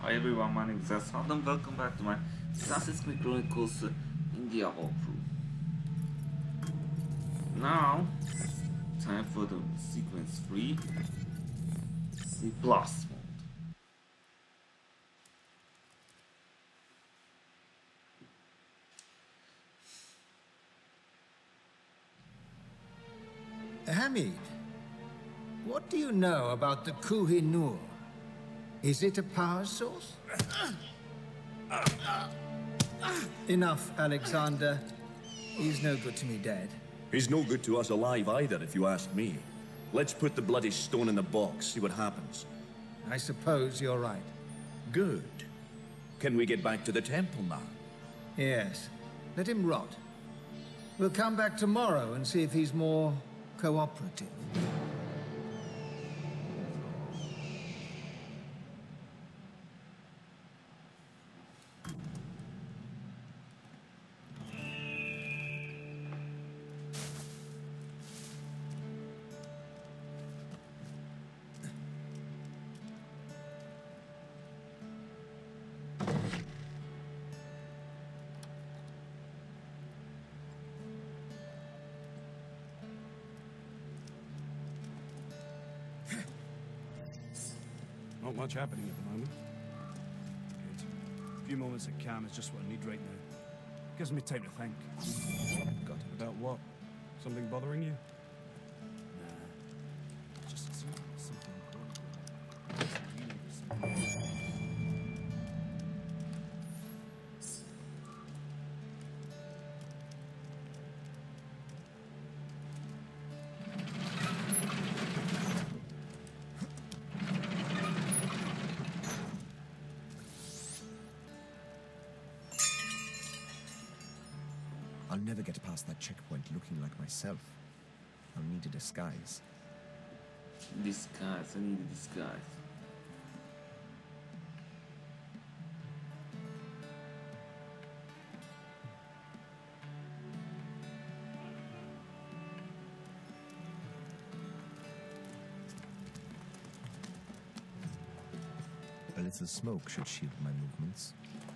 everyone, my name is Asad and welcome back to my Assassin's Creed Chronicles India walkthrough. Now, time for the sequence 3, C plus mode. Hamid, what do you know about the Koh-i-Noor? Is it a power source? Enough, Alexander. He's no good to me dead. He's no good to us alive either, if you ask me. Let's put the bloody stone in the box, see what happens. I suppose you're right. Good. Can we get back to the temple now? Yes. Let him rot. We'll come back tomorrow and see if he's more cooperative. Not much happening at the moment. Good. A few moments of calm is just what I need right now. Gives me time to think. Got it. About what? Something bothering you? Nah. Just something important. I'll never get past that checkpoint looking like myself. I'll need a disguise. Disguise, I need a disguise. A little smoke should shield my movements.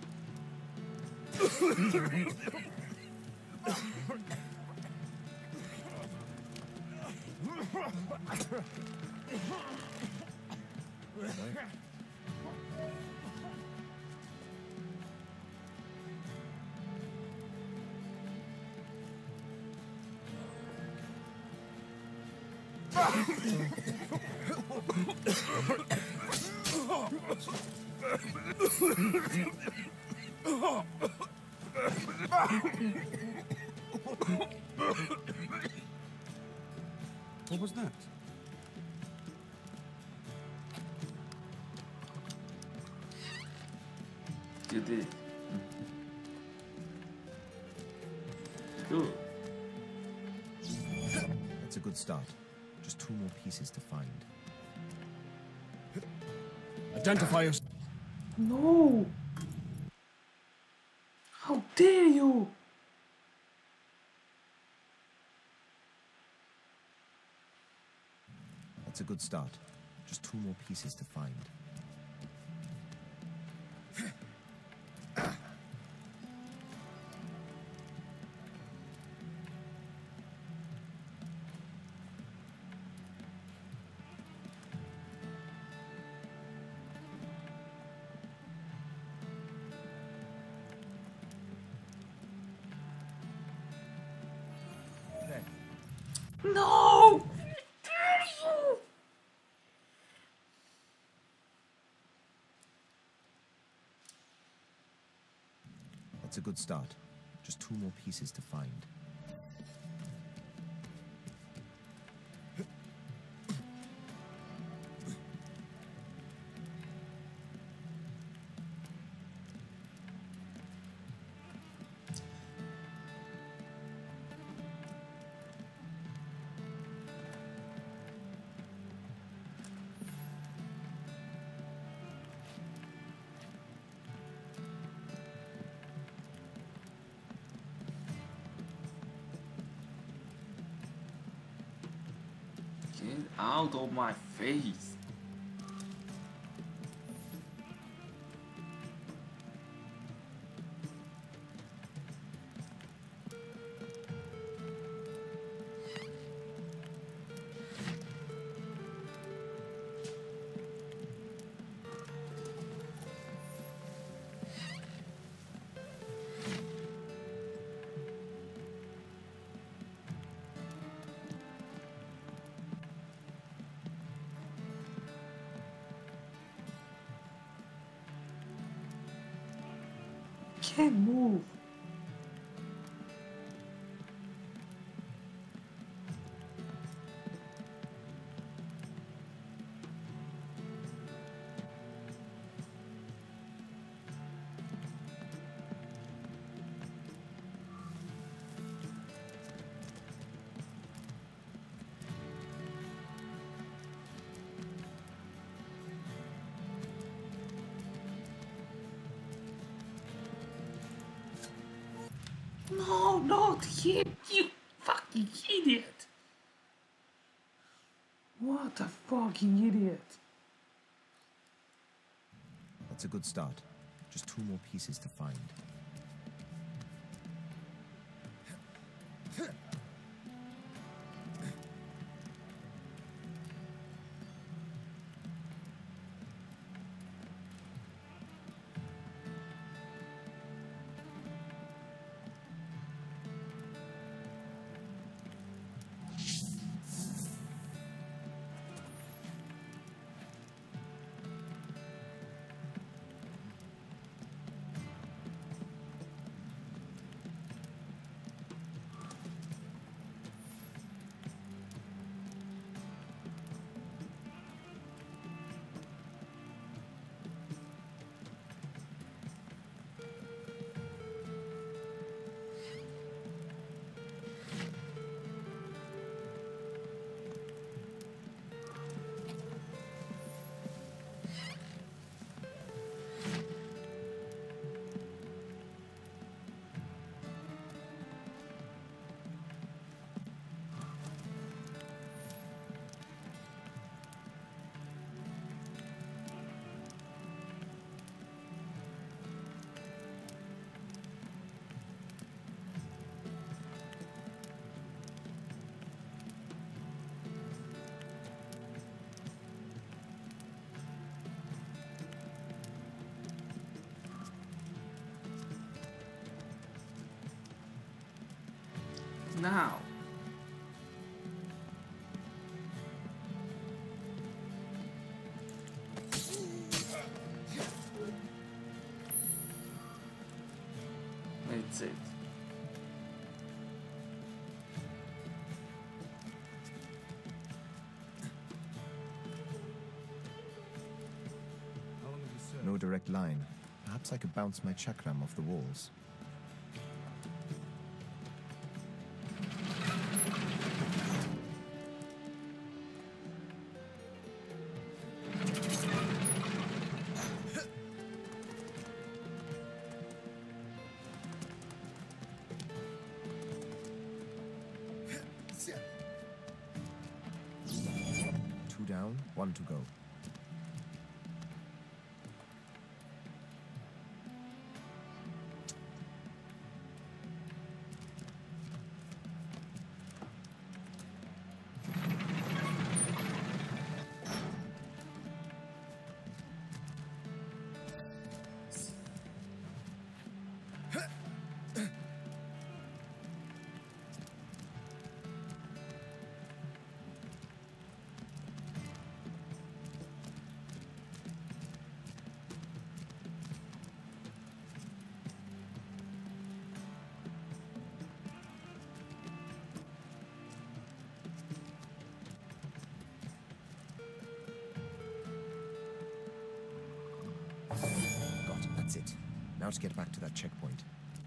What was that? You did. Cool. That's a good start. Just 2 more pieces to find. Identify yourself. No! How dare you! That's a good start. Just 2 more pieces to find. No! Dare you! That's a good start. Just 2 more pieces to find. Get out of my face. can't move. No, not him, you fucking idiot! What a fucking idiot! That's a good start. Just 2 more pieces to find. Now. That's it. No direct line. Perhaps I could bounce my chakram off the walls. Two down, 1 to go. That's it. Now to get back to that checkpoint.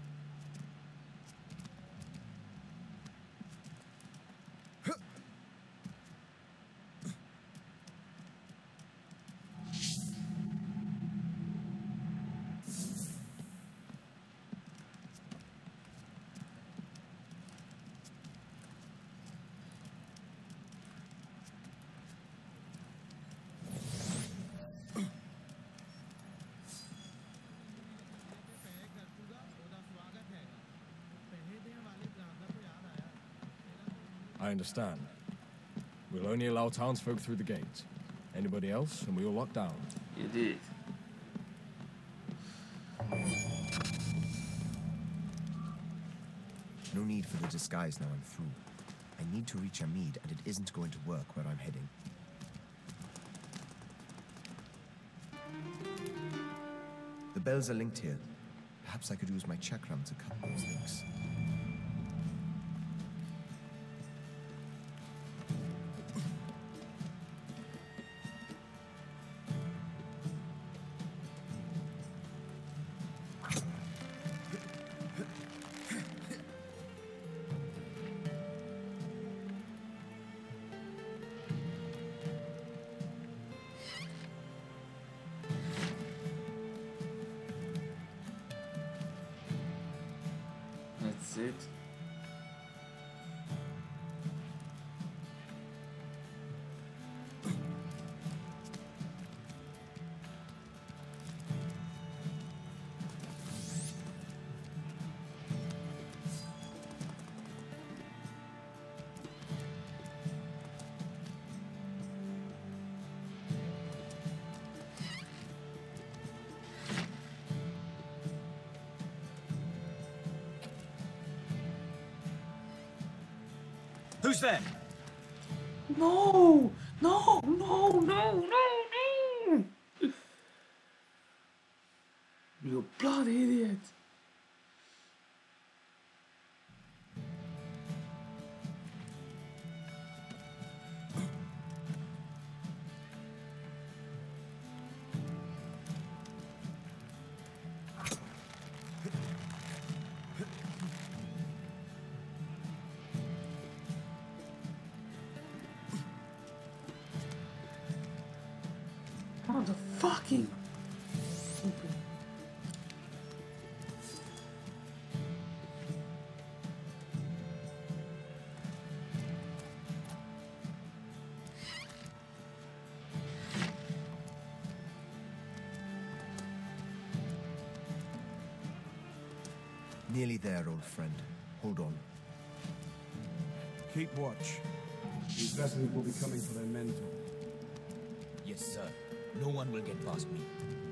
I understand. We'll only allow townsfolk through the gates. Anybody else, and we will lock down. You did. No need for the disguise now I'm through. I need to reach Amid, and it isn't going to work where I'm heading. The bells are linked here. Perhaps I could use my chakram to cut those links. That's it. Who's there? No! No! No! No! No! No! You bloody idiot! What the fucking stupid. Nearly there, old friend. Hold on. Keep watch. These vessels will be coming for their mentor. Yes, sir. No one will get past me.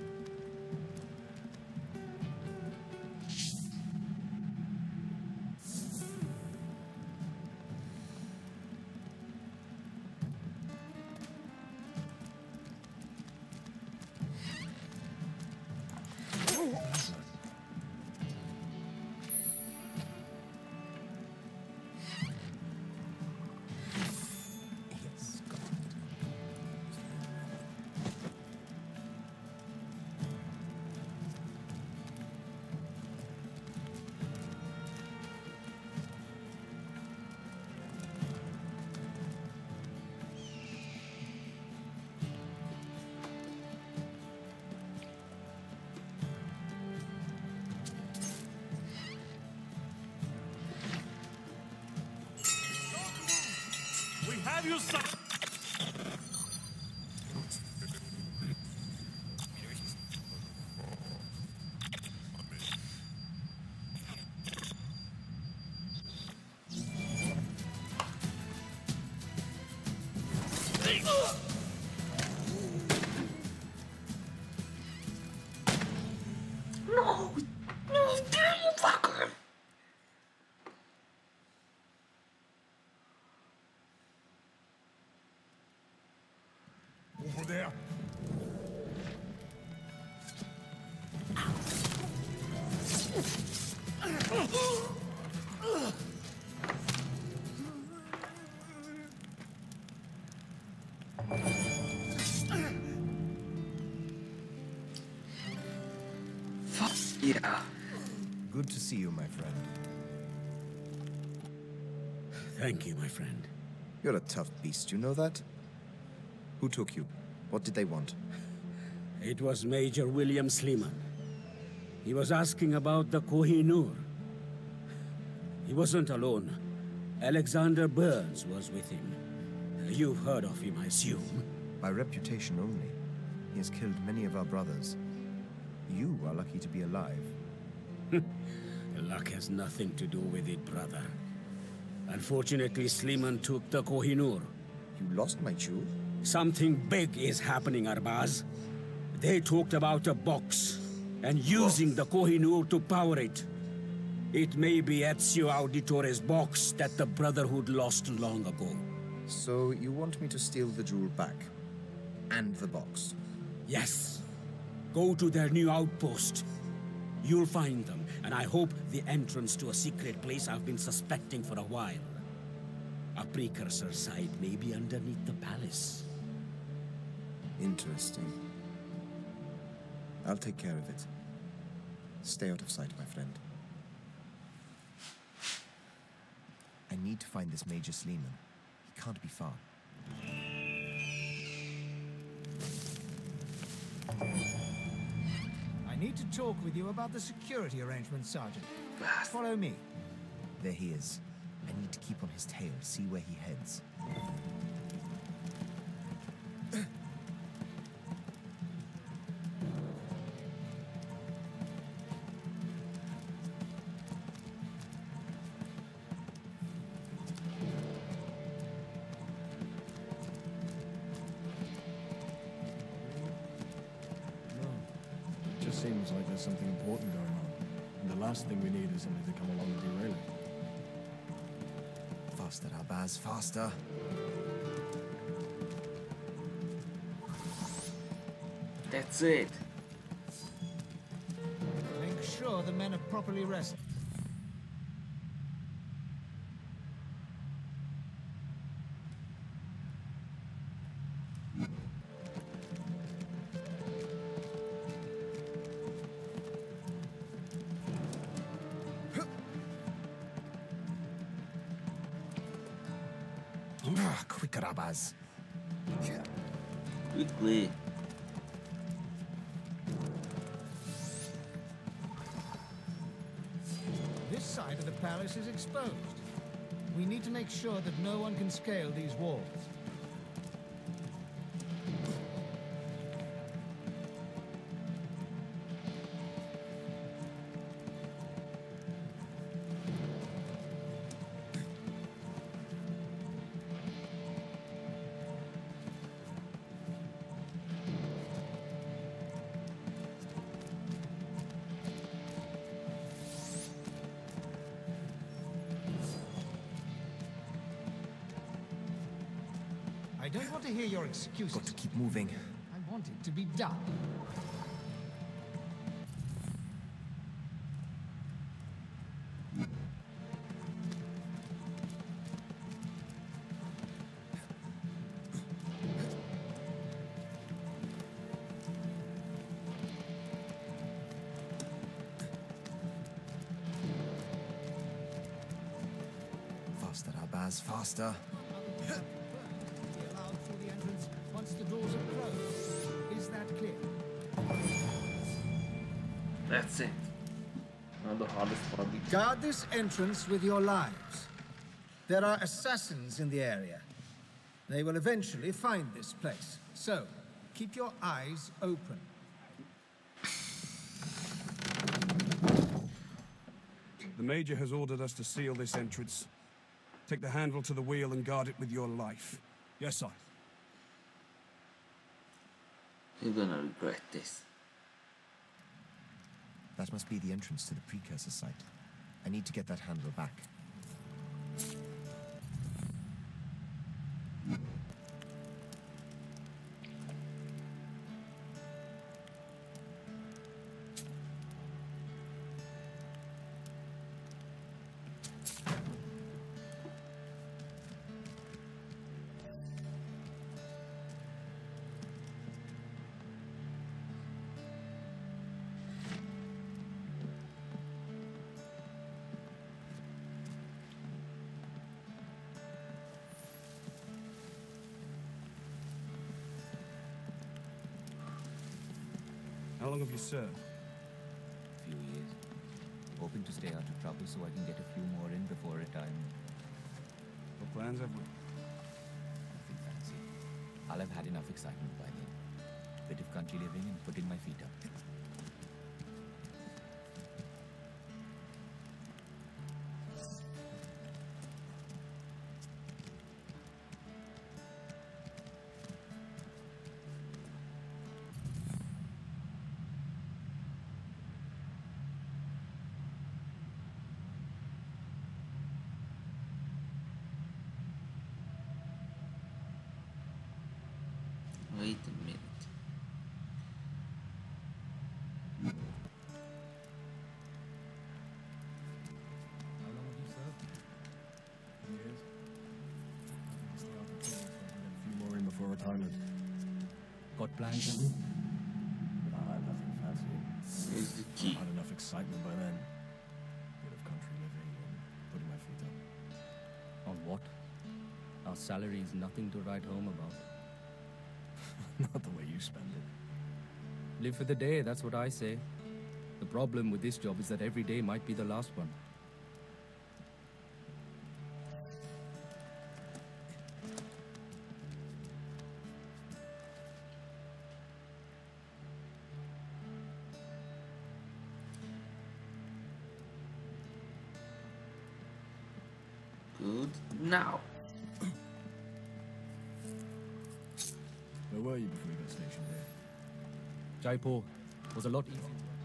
Yes, God. We have you, son! No! No! Damn you fucker! Over there. Fuck yeah. Good to see you, my friend. Thank you, my friend. You're a tough beast, you know that? Who took you? What did they want? It was Major William Sleeman. He was asking about the Koh-i-Noor. He wasn't alone. Alexander Burns was with him. You've heard of him, I assume. By reputation only. He has killed many of our brothers. You are lucky to be alive. Luck has nothing to do with it, brother. Unfortunately, Sleeman took the Koh-i-Noor. You lost my jewel? Something big is happening, Arbaz. They talked about a box, and using the Koh-i-Noor to power it. It may be Ezio Auditore's box that the Brotherhood lost long ago. So you want me to steal the jewel back? And the box? Yes. Go to their new outpost. You'll find them, and I hope the entrance to a secret place I've been suspecting for a while. A precursor site may be underneath the palace. Interesting. I'll take care of it. Stay out of sight, my friend. I need to find this Major Sleeman. He can't be far. I need to talk with you about the security arrangements, Sergeant. Follow me. There he is. I need to keep on his tail, see where he heads. Just seems like there's something important going on. And the last thing we need is somebody to come along and derail it. Faster, Arbaz, faster. That's it. Make sure the men are properly rested. Quicker, Arbaz. Quickly. This side of the palace is exposed. We need to make sure that no one can scale these walls. I don't want to hear your excuses. Got to keep moving. I want it to be done. Faster, Arbaz, faster. Be allowed through the entrance once the doors are closed. Is that clear? That's it. Now the hardest part. Guard this entrance with your lives. There are assassins in the area. They will eventually find this place. So, keep your eyes open. The Major has ordered us to seal this entrance. Take the handle to the wheel and guard it with your life. Yes, sir. You're gonna regret this. That must be the entrance to the precursor site. I need to get that handle back. How long have you served? Few years. Hoping to stay out of trouble so I can get a few more in before retirement. What plans have we? Nothing fancy. I'll have had enough excitement by then. Bit of country living and putting my feet up. Wait a minute. retirement. Got plans, have you? Nothing fancy. Here's the key. Had enough excitement by then. Bit of country living and putting my feet up. On what? Our salary is nothing to write home about. Not the way you spend it. Live for the day, that's what I say. The problem with this job is that every day might be the last one. Good. Now. Where were you before you got stationed there? Jaipur was a lot easier.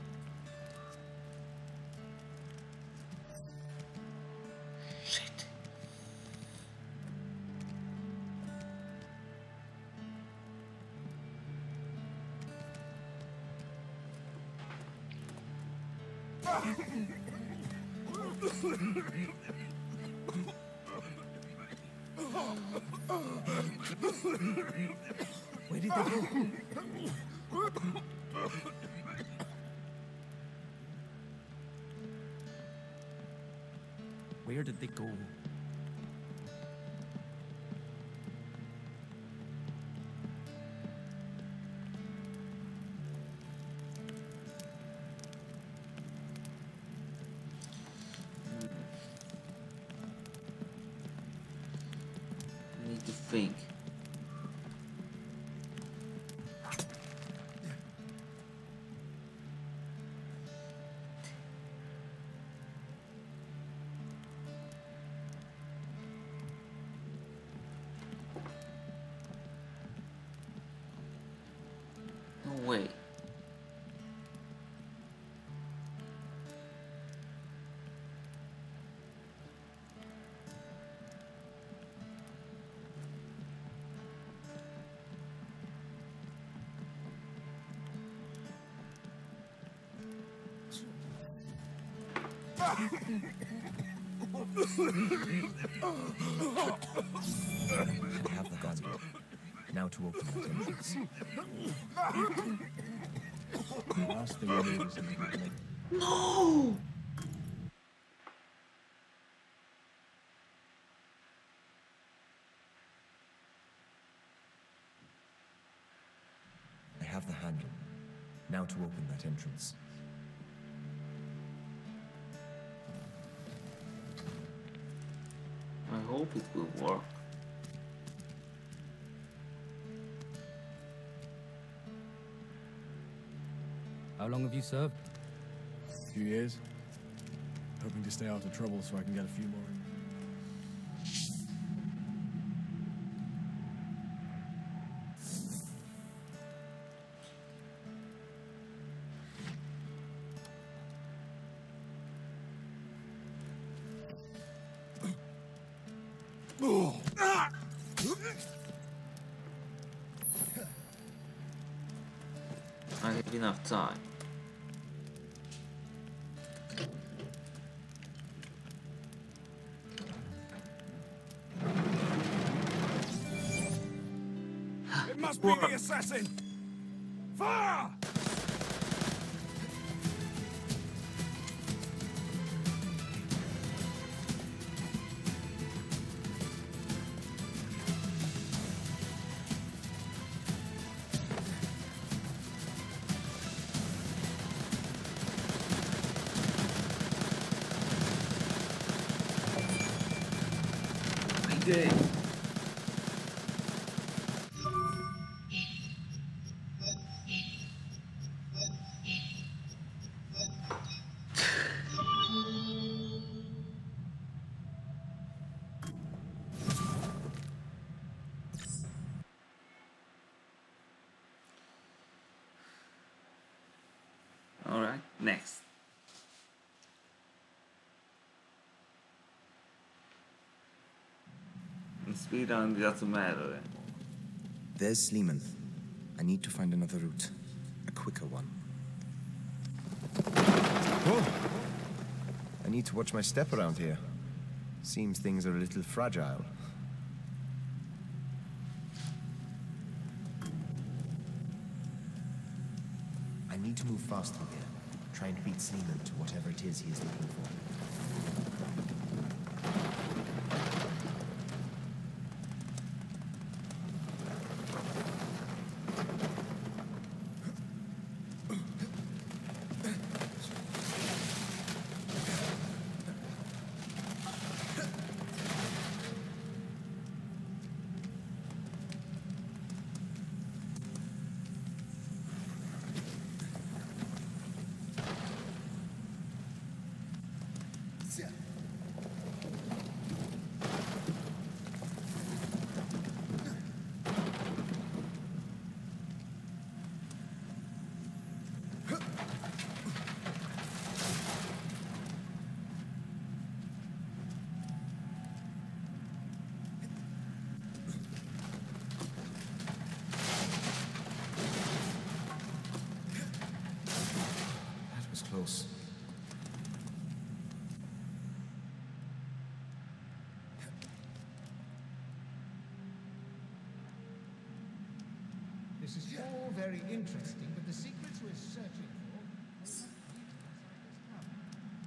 Shit. Where did they go? Where did they go? I need to think. No way. I have the gun. Now to open that entrance. The last thing we need is something to make. No! I have the handle. Now to open that entrance. I hope it will work. How long have you served? A few years. Hoping to stay out of trouble so I can get a few more in. I have enough time. It must be the assassin! Fire! I did. Alright, next. Speedrun doesn't matter anymore. There's Sleeman. I need to find another route. A quicker one. Whoa! I need to watch my step around here. Seems things are a little fragile. need to move fast through here. Try and beat Sleeman to whatever it is he is looking for. Close. This is all very interesting, but the secrets we're searching for may not lead to us like this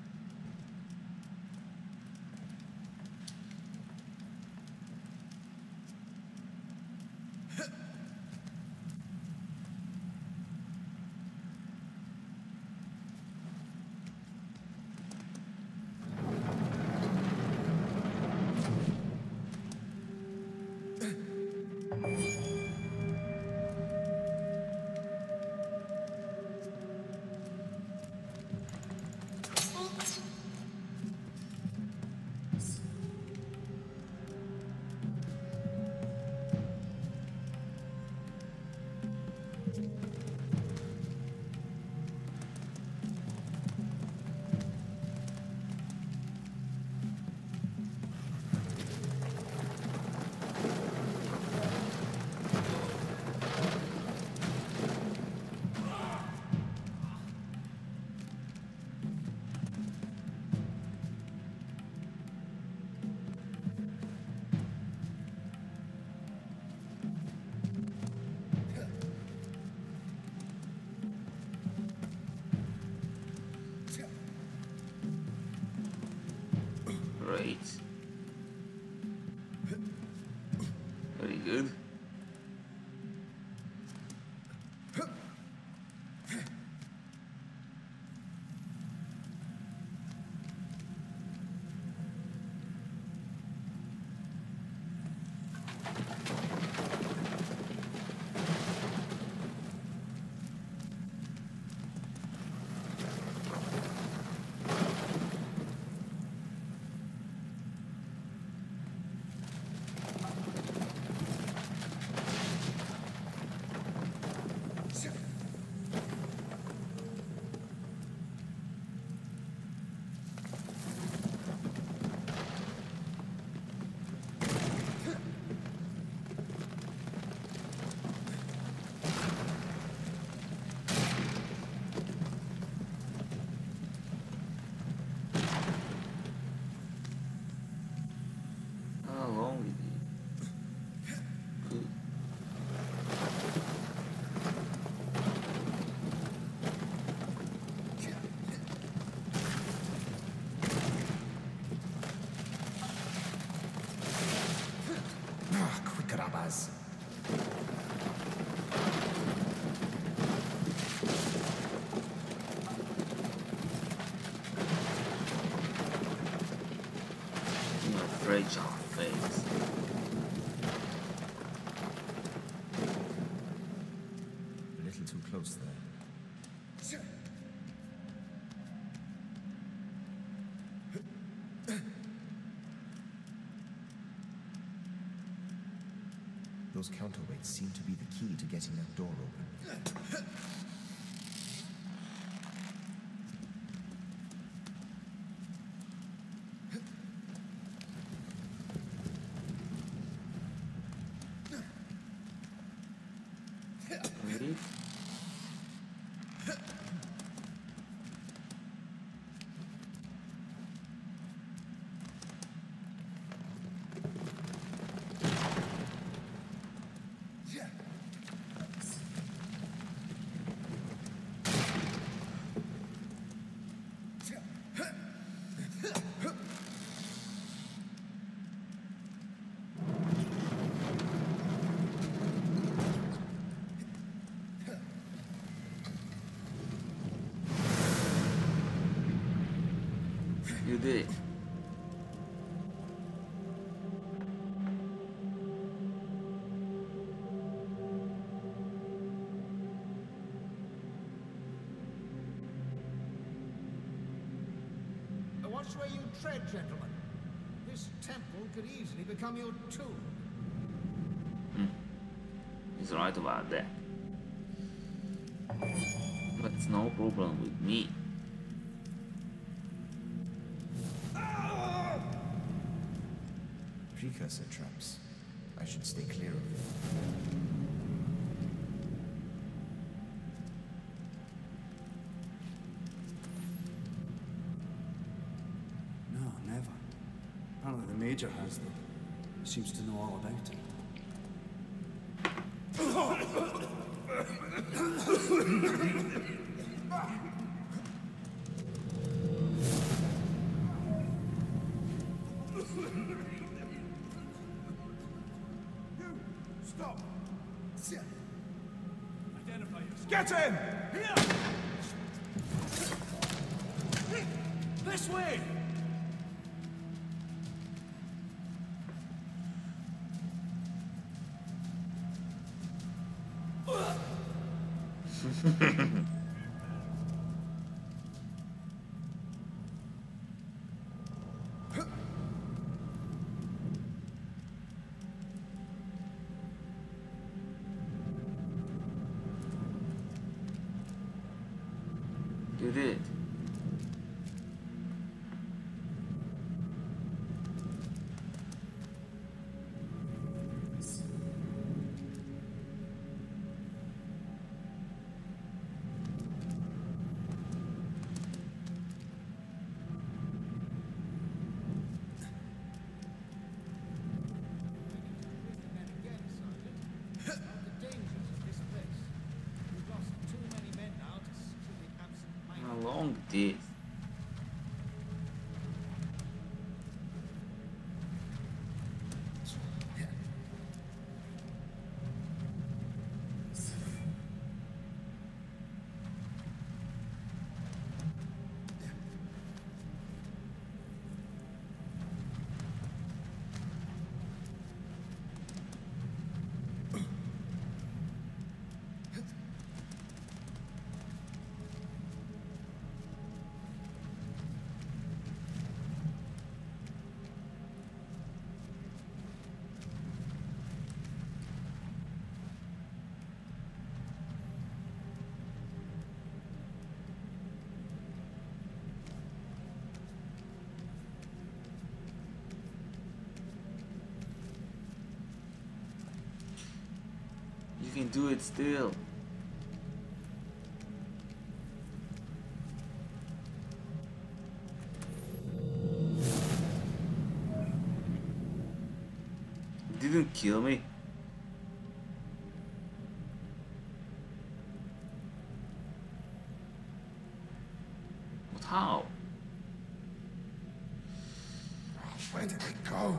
Great. Very good. How long is it? Good. Quick, Rabaz. Fragile face. A little too close there. Those counterweights seem to be the key to getting that door open. Ready? You did it. Watch where you tread, gentlemen. This temple could easily become your tomb. He's right about that. But it's no problem with me. Precursor traps. I should stay clear of them. No, never. Apparently the Major has them. He seems to know all about it. Stop! Identify yourself. Get in! Here! This way! You did it. How long this? You can do it still. Didn't kill me. But how? Where did it go?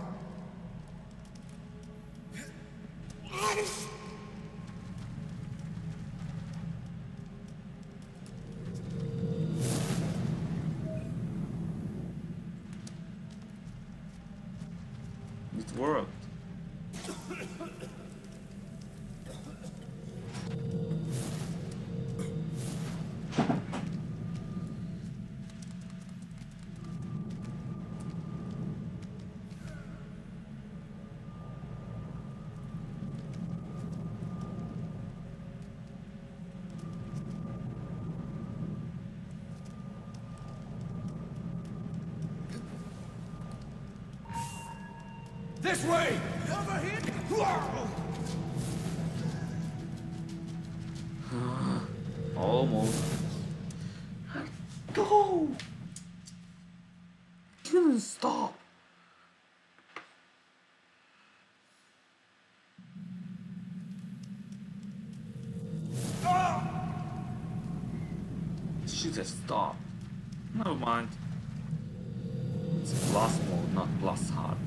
It worked. This way! Over here! Almost. Go! Couldn't stop. Should have stopped. Never mind. It's blast mode, not blast hard.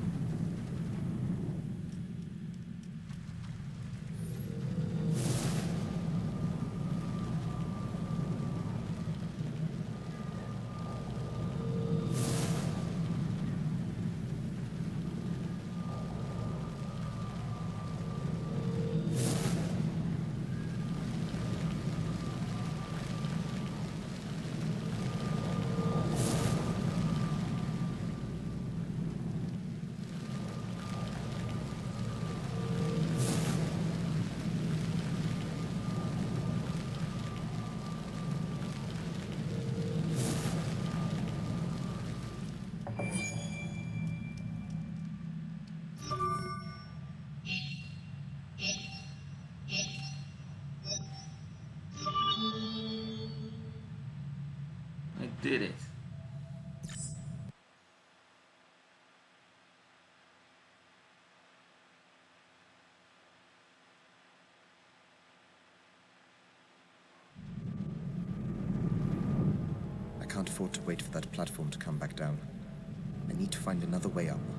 Did it. I can't afford to wait for that platform to come back down. I need to find another way up.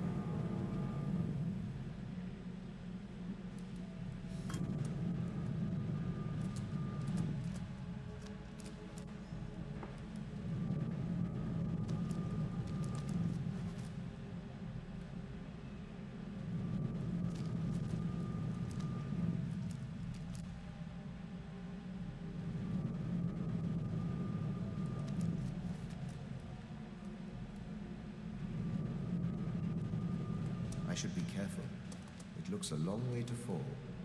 I should be careful. It looks a long way to fall.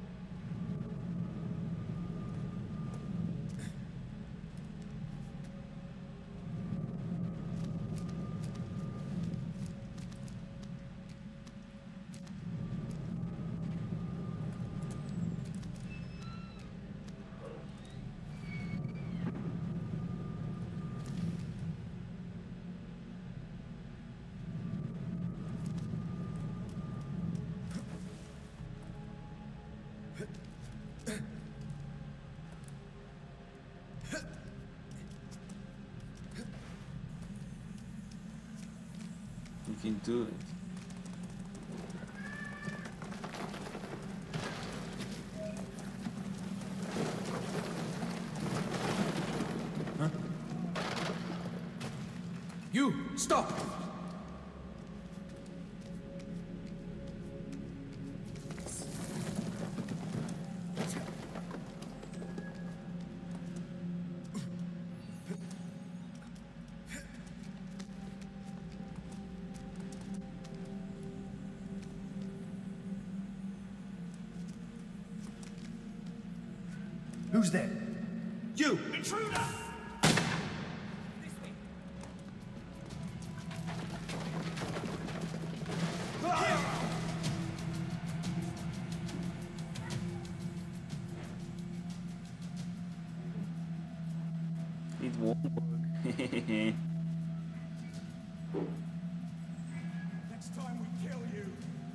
You can do it. Huh? You, stop! Who's there? You! Intruder! It won't work. Next time we kill you.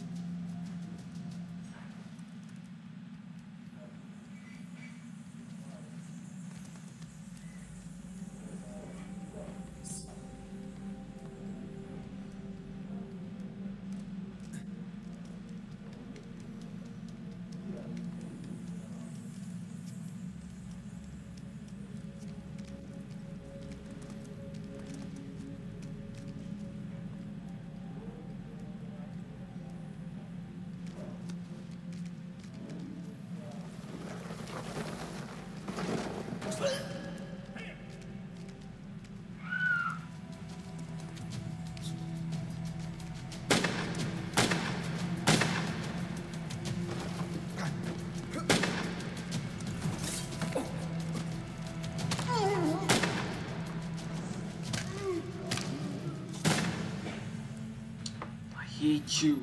I hate you.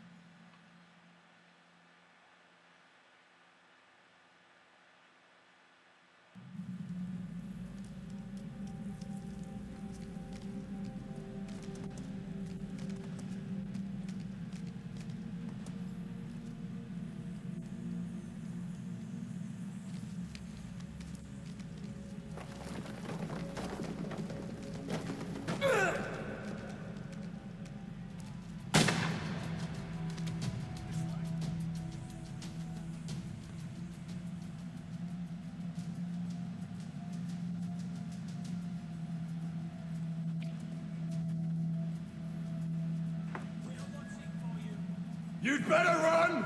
You'd better run!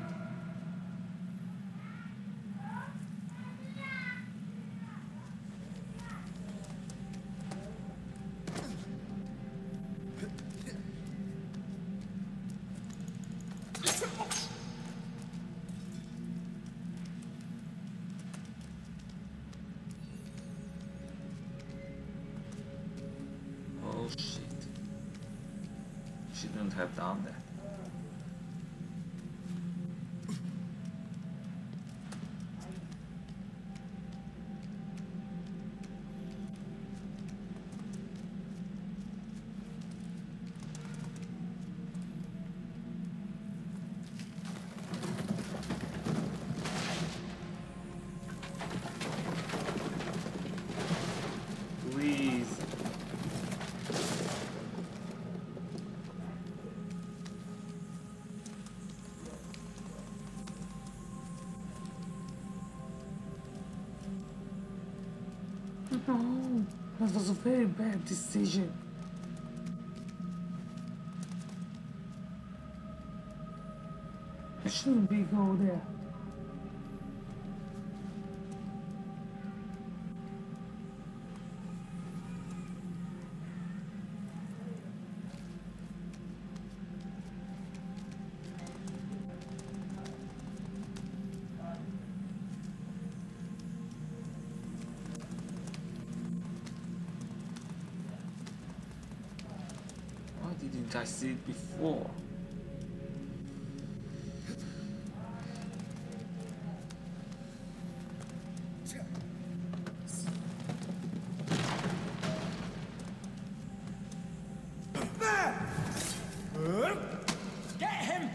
Oh shit. Shouldn't have done that. No, that was a very bad decision. I shouldn't be go there. Why didn't I see it before? Get him!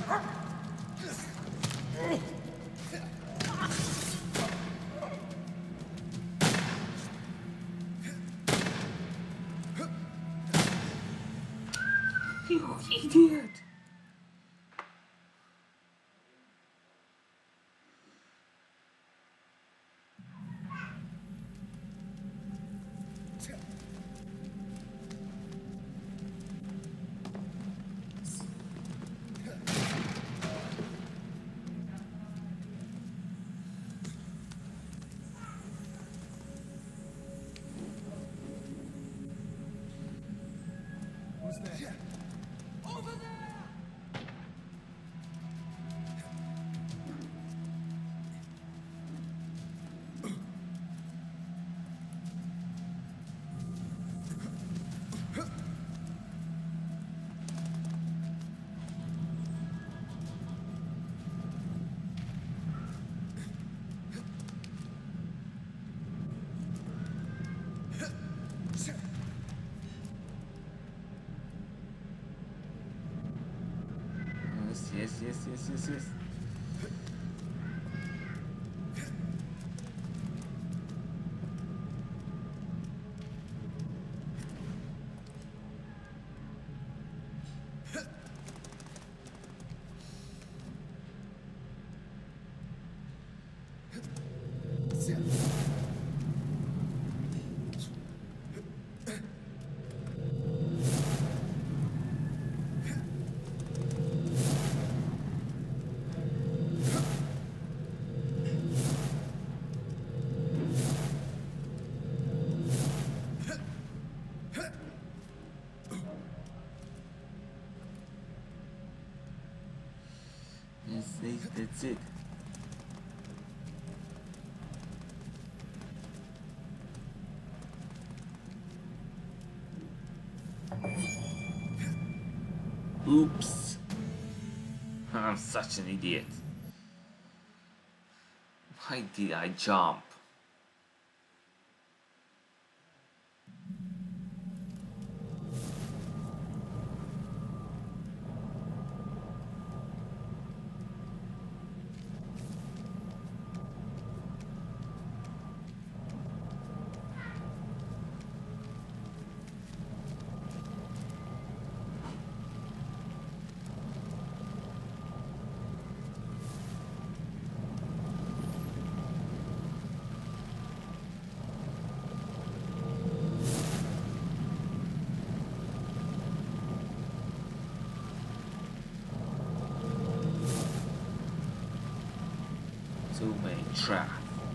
You idiot! Who's there? Over there! Yes. That's it. Oops. I'm such an idiot. Why did I jump? Too many traps.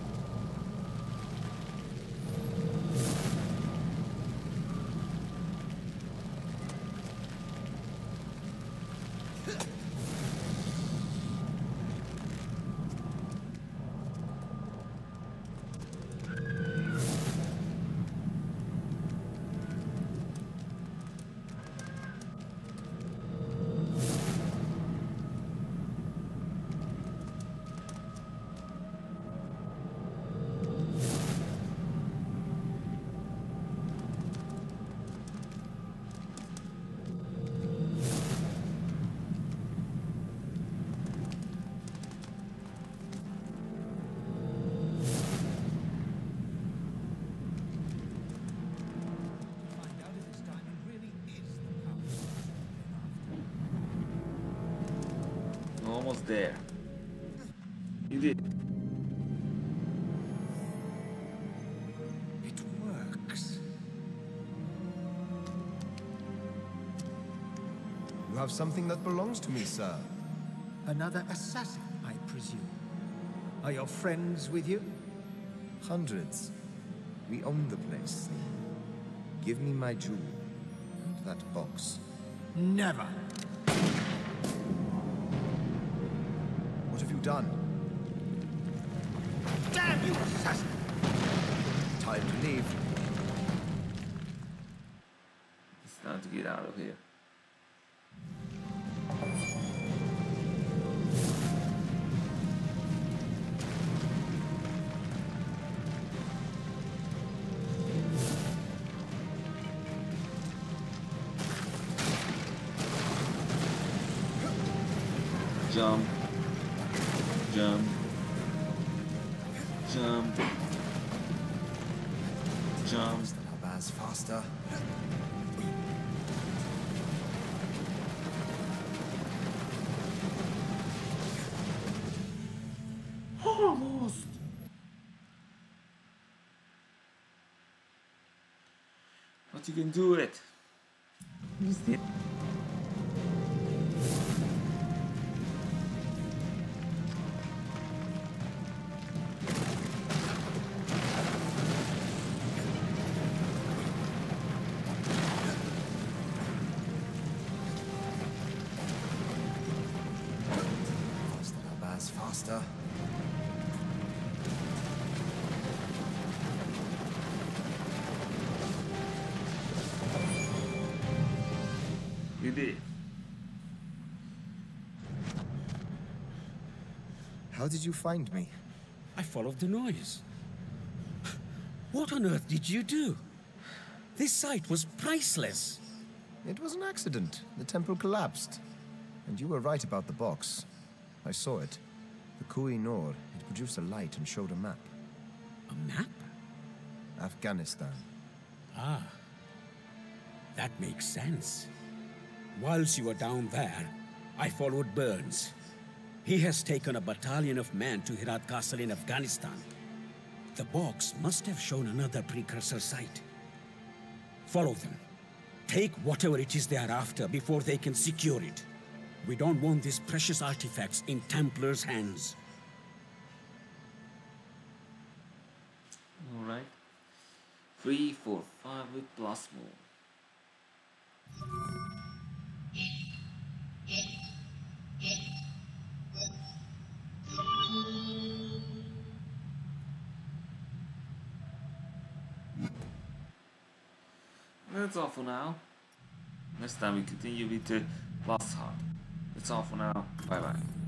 Almost there. You did. It have something that belongs to me, sir. Another assassin, I presume. Are your friends with you? Hundreds. We own the place. Give me my jewel. And that box. Never. What have you done? Damn you, assassin! Time to leave. It's time to get out of here. Jump. Jump. Jump. Jump. Baz, faster. Almost. But you can do it. You did. Faster. You did. How did you find me? I followed the noise. What on earth did you do? This site was priceless. It was an accident. The temple collapsed. And you were right about the box. I saw it. The Koh-i-Noor. It produced a light and showed a map. A map? Afghanistan. Ah. That makes sense. Whilst you were down there, I followed Burns. He has taken a battalion of men to Herat Castle in Afghanistan. The box must have shown another precursor site. Follow them. Take whatever it is they are after before they can secure it. We don't want these precious artifacts in Templars' hands. Alright. 3, 4, 5 with plus more. That's all for now. Next time we continue with the last heart. That's all for now. Bye bye.